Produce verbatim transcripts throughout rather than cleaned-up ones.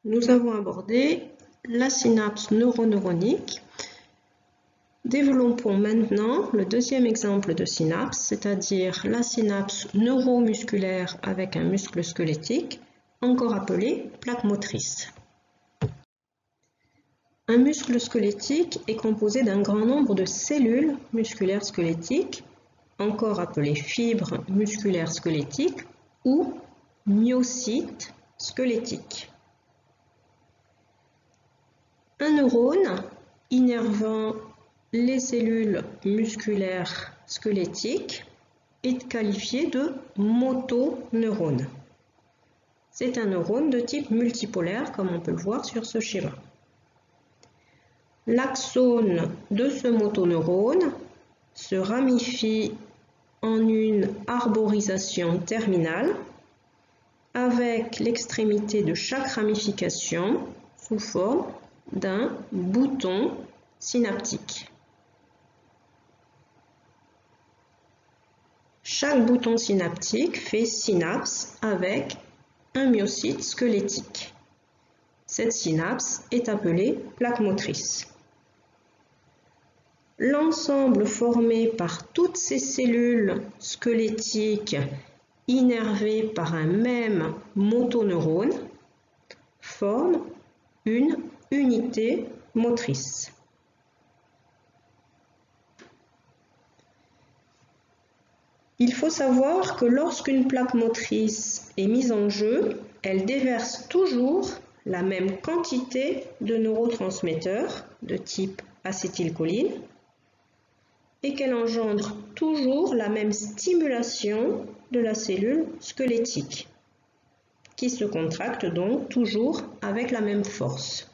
nous avons abordé la synapse neuroneuronique. Développons maintenant le deuxième exemple de synapse, c'est-à-dire la synapse neuromusculaire avec un muscle squelettique, encore appelé plaque motrice. Un muscle squelettique est composé d'un grand nombre de cellules musculaires squelettiques, encore appelées fibres musculaires squelettiques ou myocytes squelettiques. Un neurone innervant les cellules musculaires squelettiques est qualifié de motoneurone. C'est un neurone de type multipolaire, comme on peut le voir sur ce schéma. L'axone de ce motoneurone se ramifie en une arborisation terminale avec l'extrémité de chaque ramification sous forme d'un bouton synaptique. Chaque bouton synaptique fait synapse avec un myocyte squelettique. Cette synapse est appelée plaque motrice. L'ensemble formé par toutes ces cellules squelettiques innervées par un même motoneurone forme une unité motrice. Il faut savoir que lorsqu'une plaque motrice est mise en jeu, elle déverse toujours la même quantité de neurotransmetteurs de type acétylcholine et qu'elle engendre toujours la même stimulation de la cellule squelettique, qui se contracte donc toujours avec la même force.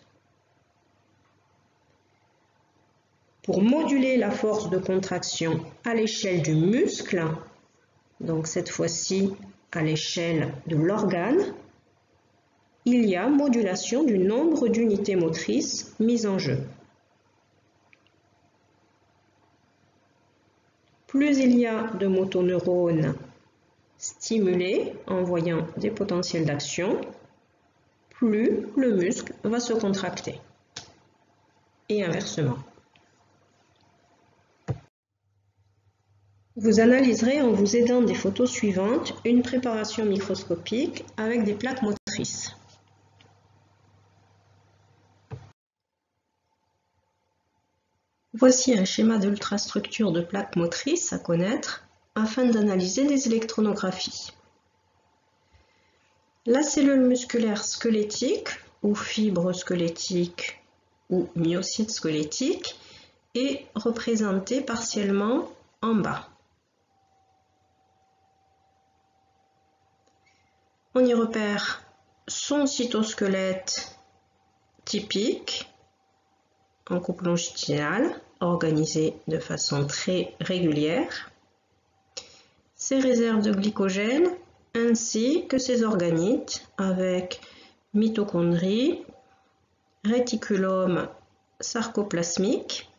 Pour moduler la force de contraction à l'échelle du muscle, donc cette fois-ci à l'échelle de l'organe, il y a modulation du nombre d'unités motrices mises en jeu. Plus il y a de motoneurones stimulés, envoyant des potentiels d'action, plus le muscle va se contracter. Et inversement. Vous analyserez en vous aidant des photos suivantes une préparation microscopique avec des plaques motrices. Voici un schéma d'ultrastructure de plaques motrices à connaître afin d'analyser des électronographies. La cellule musculaire squelettique ou fibre squelettique ou myocyte squelettique est représentée partiellement en bas. On y repère son cytosquelette typique en coupe longitudinale, organisé de façon très régulière, ses réserves de glycogène ainsi que ses organites avec mitochondries, réticulum sarcoplasmique.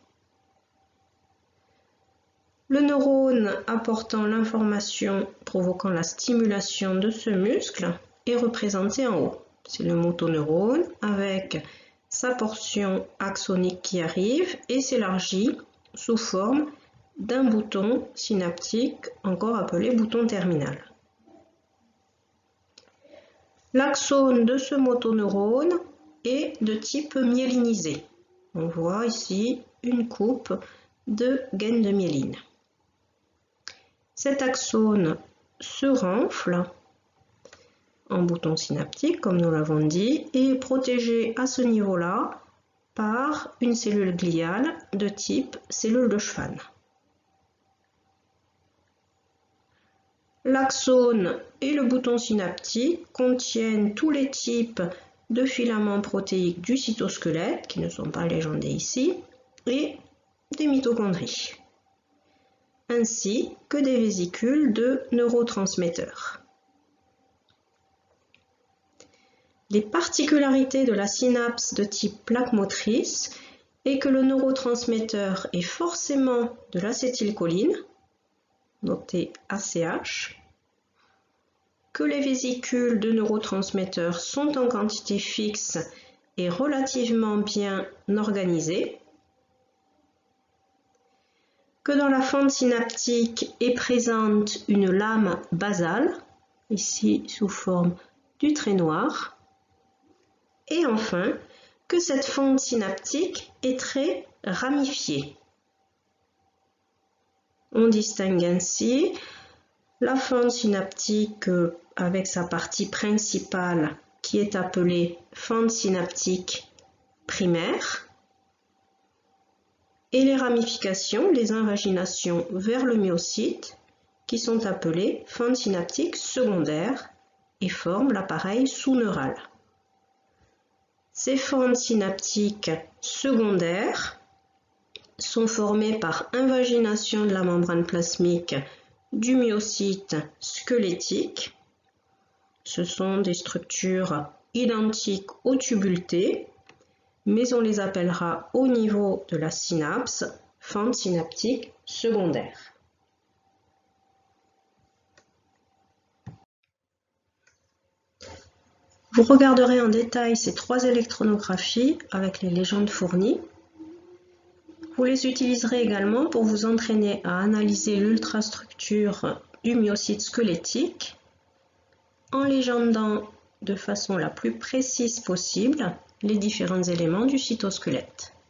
Le neurone apportant l'information provoquant la stimulation de ce muscle est représenté en haut. C'est le motoneurone avec sa portion axonique qui arrive et s'élargit sous forme d'un bouton synaptique, encore appelé bouton terminal. L'axone de ce motoneurone est de type myélinisé. On voit ici une coupe de gaines de myéline. Cet axone se renfle en bouton synaptique, comme nous l'avons dit, et est protégé à ce niveau-là par une cellule gliale de type cellule de Schwann. L'axone et le bouton synaptique contiennent tous les types de filaments protéiques du cytosquelette, qui ne sont pas légendés ici, et des mitochondries, ainsi que des vésicules de neurotransmetteurs. Les particularités de la synapse de type plaque motrice est que le neurotransmetteur est forcément de l'acétylcholine, noté A C H, que les vésicules de neurotransmetteurs sont en quantité fixe et relativement bien organisées, que dans la fente synaptique est présente une lame basale, ici sous forme du trait noir, et enfin que cette fente synaptique est très ramifiée. On distingue ainsi la fente synaptique avec sa partie principale qui est appelée fente synaptique primaire et les ramifications, les invaginations vers le myocyte qui sont appelées fente synaptique secondaire et forment l'appareil sous-neural. Ces fentes synaptiques secondaires sont formées par invagination de la membrane plasmique du myocyte squelettique. Ce sont des structures identiques aux tubules T, mais on les appellera au niveau de la synapse fente synaptique secondaire. Vous regarderez en détail ces trois électronographies avec les légendes fournies. Vous les utiliserez également pour vous entraîner à analyser l'ultrastructure du myocyte squelettique en légendant de façon la plus précise possible les différents éléments du cytosquelette.